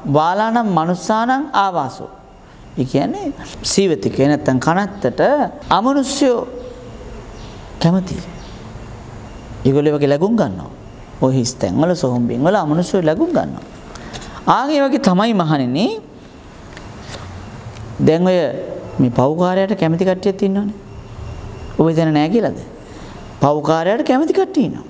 බාලානම් මනුස්සානම් ආවාසෝ. ඒ කියන්නේ සීවතිකේ නැත්තම් කනත්තට අමනුෂ්‍යෝ කැමතියි. ඒගොල්ලෝ වගේ ලැබුම් ගන්නවා. ඔය හිස්තැන් වල සොහොම්බින් වල අමනුෂ්‍යෝ ලැබුම් ගන්නවා. ආගේ වගේ තමයි මහණෙනි. දැන් ඔය මේ පව්කාරයට කැමති කට්ටියක් ඉන්නවනේ. ඔබ හිතන්නේ නැහැ කියලාද? පව්කාරයට කැමති කට්ටිය ඉන්නවා.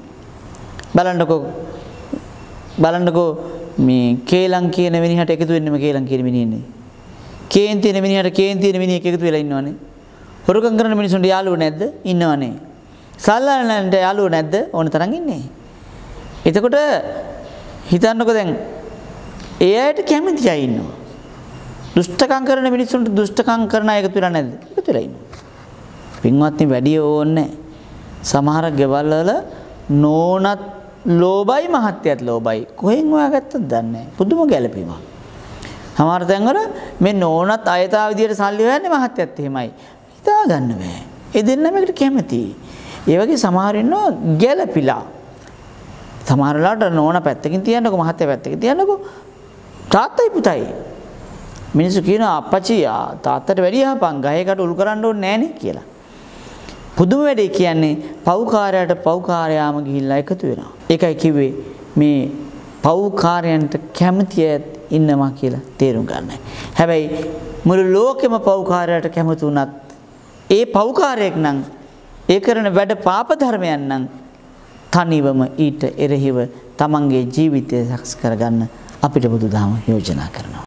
බලන්නකෝ මේ කේලම් කියන මිනිහට එකතු වෙන්නම කේලම් කියන මිනිහනේ. කේන් තියෙන මිනිහට කේන් තියෙන මිනිහෙක් එකතු වෙලා ඉන්නවනේ. හොරකම් කරන මිනිසුන්ට යාළුවෝ නැද්ද? ඉන්නවනේ. සල්ලාලන්ට යාළුවෝ නැද්ද? ඕන තරම් ඉන්නේ. එතකොට හිතන්නකෝ දැන් ඒ අයට කැමති අය ඉන්නවා. දුෂ්ටකම් කරන මිනිසුන්ට දුෂ්ටකම් කරන අය එකතු වෙලා නැද්ද? එකතු වෙලා ඉන්නවා. පින්වත්නි වැඩි ඕනේ. සමහර ගෙවල් වල නෝනත් ලෝභයි මහත්යත් ලෝභයි. කොහෙන් හොයාගත්තද දන්නේ නැහැ. පුදුම ගැළපීමක්. සමහර තැන්වල මේ නෝනත් අයථා විදියට සල්ලි හොයන්නේ මහත්යත් එහෙමයි. හිතා ගන්න බෑ. ඒ දෙන්නම එකට කැමතියි. ඒ වගේ සමහර ඉන්නවා ගැළපිලා. සමහර වෙලාවට නෝන පැත්තකින් තියන්නකෝ මහත්ය පැත්තකින් තියන්නකෝ තාත්තයි පුතයි. මිනිස්සු කියනවා අප්පච්චි තාත්තට වැඩි යහපන් ගහේකට උල් කරන්න ඕනේ නෑනේ කියලා. පුදුම වැඩේ කියන්නේ පව්කාරයට පව්කාරයාම ගිහිල්ලා එකතු වෙනවා. ඒකයි කිව්වේ මේ පව්කාරයන්ට කැමති අය ඉන්නවා කියලා තේරුම් ගන්නයි. හැබැයි මුළු ලෝකෙම පව්කාරයට කැමති වුණත් ඒ පව්කාරයෙක් නම් ඒ කරන වැඩ පාප ධර්මයන් නම් තනිවම ඊට එරෙහිව තමන්ගේ ජීවිතය සකස් කරගන්න අපිට බුදුදහම යෝජනා කරනවා.